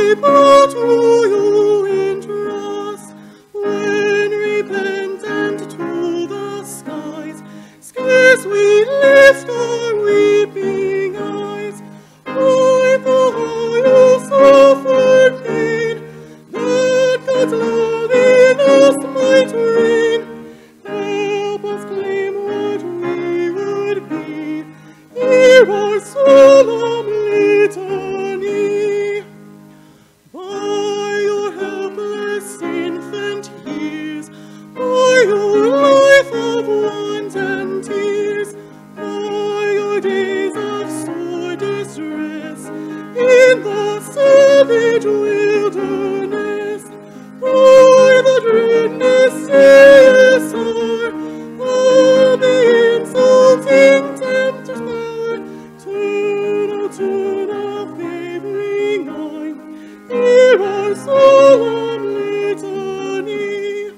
bow to you in trust, when repentant to the skies, scarce we lift our weeping eyes. By the royal sovereign pain, that God's love in us might reign, help us claim what we would be. Hear our solemn litany. By your helpless infant years, by your life of want and tears, by your days of sore distress in the savage wilderness, by the dread CSR of the insulting tempter's power, turn a favoring eye, hear our solemn litany.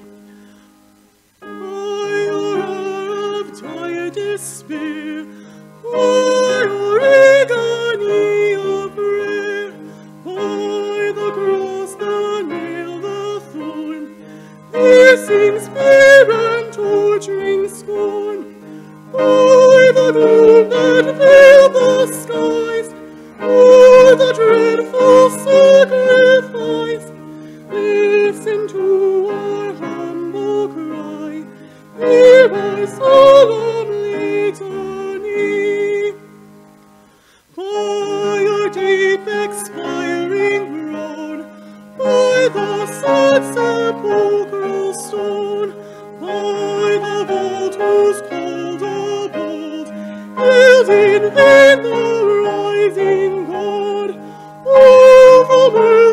By your hour of dire despair, by your agony of prayer, by the cross, the nail, the thorn, piercing spear and torturing scorn, by the gloom that veiled the skies, o'er the dreadful sacrifice, listen to our humble cry, hear our solemn litany. By your deep expiring groan, by the sad sepulchral stone, by the vault whose cold abode hailed in vain the rising God, oh, the world